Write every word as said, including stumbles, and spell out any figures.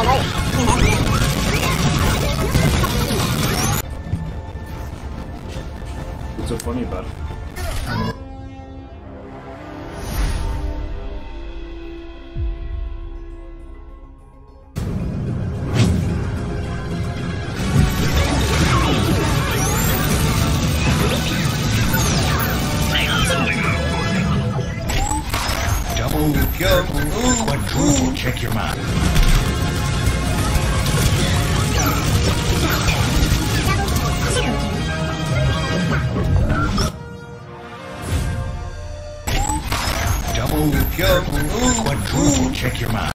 What's so funny about it? Ooooh Kill Em. Quadruple check your mind. Ooooh Kill Em. Quadruple check your mind.